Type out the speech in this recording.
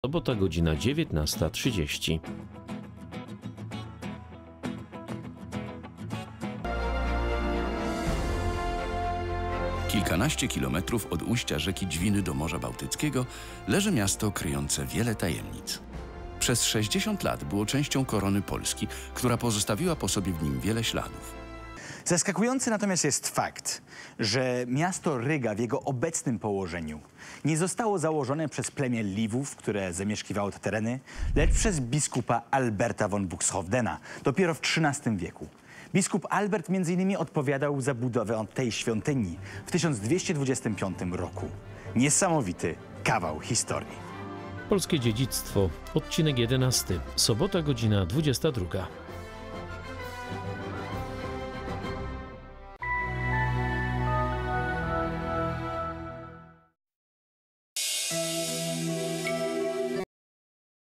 Sobota, godzina 19:30. Kilkanaście kilometrów od ujścia rzeki Dźwiny do Morza Bałtyckiego leży miasto kryjące wiele tajemnic. Przez 60 lat było częścią korony Polski, która pozostawiła po sobie w nim wiele śladów. Zaskakujący natomiast jest fakt, że miasto Ryga w jego obecnym położeniu nie zostało założone przez plemię Liwów, które zamieszkiwało te tereny, lecz przez biskupa Alberta von Buxhovdena dopiero w XIII wieku. Biskup Albert m.in. odpowiadał za budowę tej świątyni w 1225 roku. Niesamowity kawał historii. Polskie dziedzictwo, odcinek 11. Sobota, godzina 22.